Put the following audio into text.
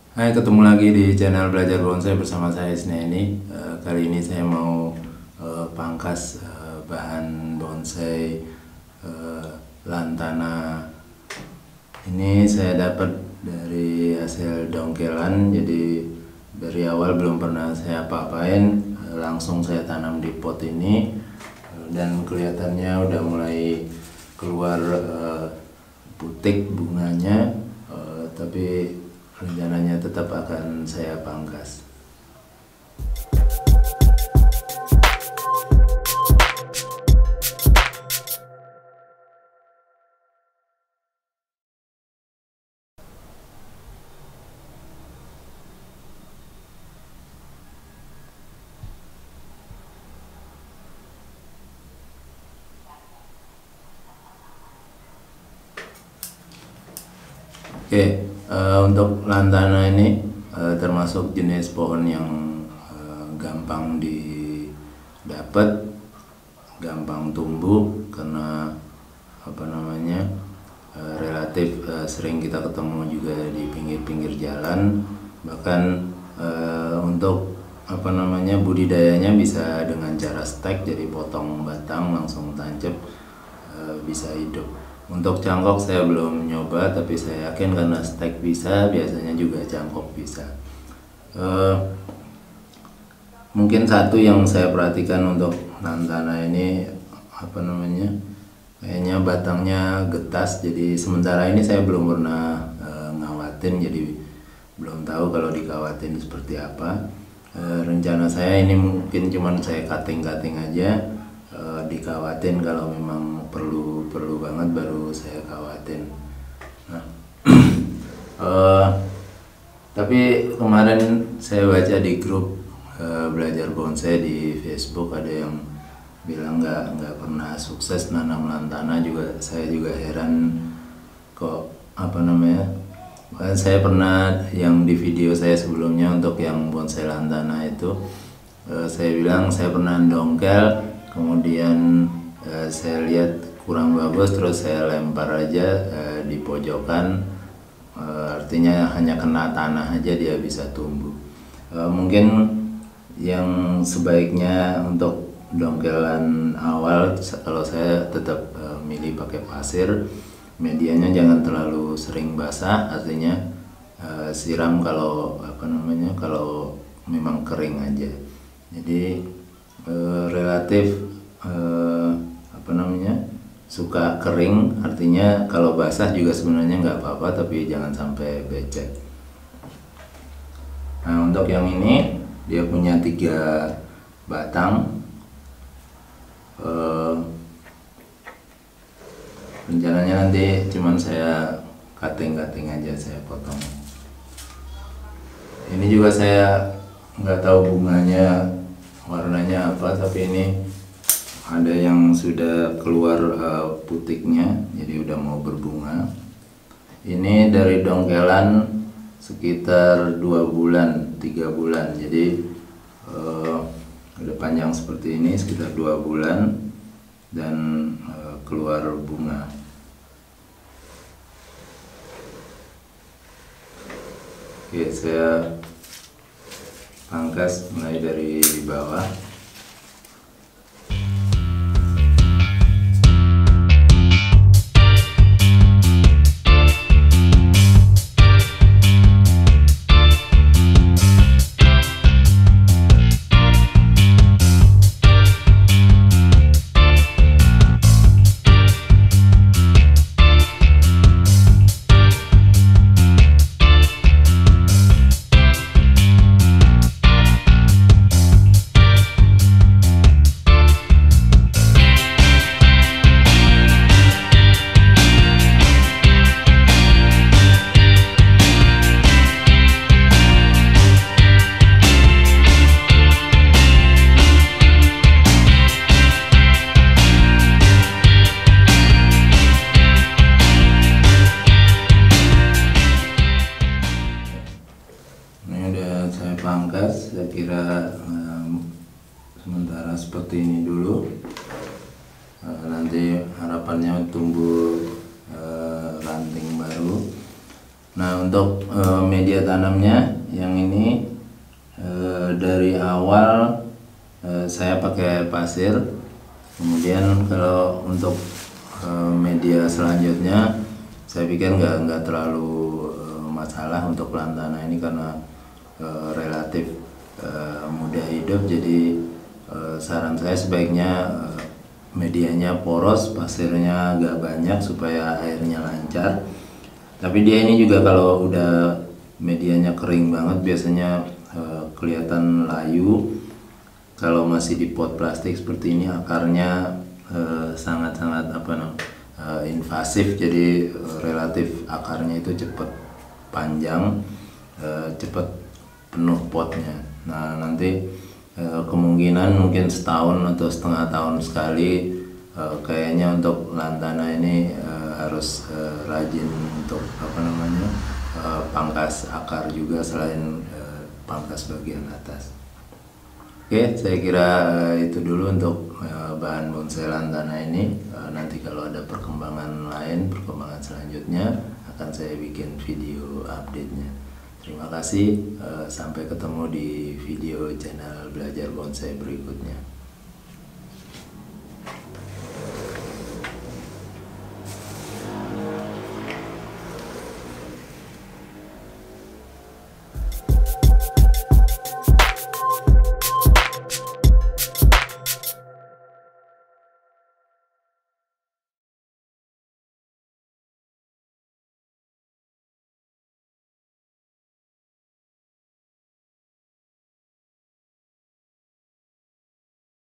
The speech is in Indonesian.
Hai, ketemu lagi di channel Belajar Bonsai bersama saya Isneni. Kali ini saya mau pangkas bahan bonsai lantana. Ini saya dapat dari hasil dongkelan, jadi dari awal belum pernah saya apa-apain, langsung saya tanam di pot ini, dan kelihatannya udah mulai keluar putik bunganya, tapi rencananya tetap akan saya pangkas. Oke, untuk lantana ini termasuk jenis pohon yang gampang didapat, gampang tumbuh karena relatif sering kita ketemu juga di pinggir-pinggir jalan. Bahkan untuk budidayanya bisa dengan cara stek, jadi potong batang langsung tancap, bisa hidup. Untuk cangkok saya belum nyoba, tapi saya yakin karena stek bisa, biasanya juga cangkok bisa. Mungkin satu yang saya perhatikan untuk lantana ini kayaknya batangnya getas. Jadi sementara ini saya belum pernah ngawatin, jadi belum tahu kalau dikawatin seperti apa. Rencana saya ini mungkin cuman saya cutting aja, dikawatin kalau memang perlu banget baru saya kawatin. Nah, tapi kemarin saya baca di grup belajar bonsai di Facebook ada yang bilang nggak pernah sukses nanam lantana juga. Saya juga heran kok bahkan saya pernah yang di video saya sebelumnya untuk yang bonsai lantana itu, saya bilang saya pernah dongkel, kemudian saya lihat kurang bagus, terus saya lempar aja di pojokan, artinya hanya kena tanah aja dia bisa tumbuh. Mungkin yang sebaiknya untuk dongkelan awal, kalau saya tetap milih pakai pasir, medianya jangan terlalu sering basah, artinya siram kalau kalau memang kering aja. Jadi relatif suka kering, artinya kalau basah juga sebenarnya nggak apa-apa, tapi jangan sampai becek. Nah, untuk yang ini dia punya 3 batang. Rencananya nanti cuman saya cutting aja, saya potong. Ini juga saya nggak tahu bunganya warnanya apa, tapi ini ada yang sudah keluar putiknya, jadi udah mau berbunga. Ini dari dongkelan sekitar 2 bulan, 3 bulan, jadi udah panjang seperti ini sekitar 2 bulan dan keluar bunga. Oke, saya pangkas mulai dari bawah. Pangkas, saya kira sementara seperti ini dulu. Nanti harapannya tumbuh ranting baru. Nah, untuk media tanamnya yang ini dari awal saya pakai pasir. Kemudian kalau untuk media selanjutnya saya pikir nggak terlalu masalah untuk lantana ini karena relatif mudah hidup. Jadi saran saya sebaiknya medianya poros, pasirnya agak banyak supaya airnya lancar. Tapi dia ini juga kalau udah medianya kering banget biasanya kelihatan layu. Kalau masih di pot plastik seperti ini akarnya sangat-sangat invasif, jadi relatif akarnya itu cepat panjang, cepat penuh potnya. Nah, nanti kemungkinan mungkin setahun atau setengah tahun sekali kayaknya untuk lantana ini harus rajin untuk pangkas akar juga selain pangkas bagian atas. Oke, saya kira itu dulu untuk bahan bonsai lantana ini. Nanti kalau ada perkembangan lain, perkembangan selanjutnya akan saya bikin video update-nya. Terima kasih, sampai ketemu di video channel Belajar Bonsai berikutnya.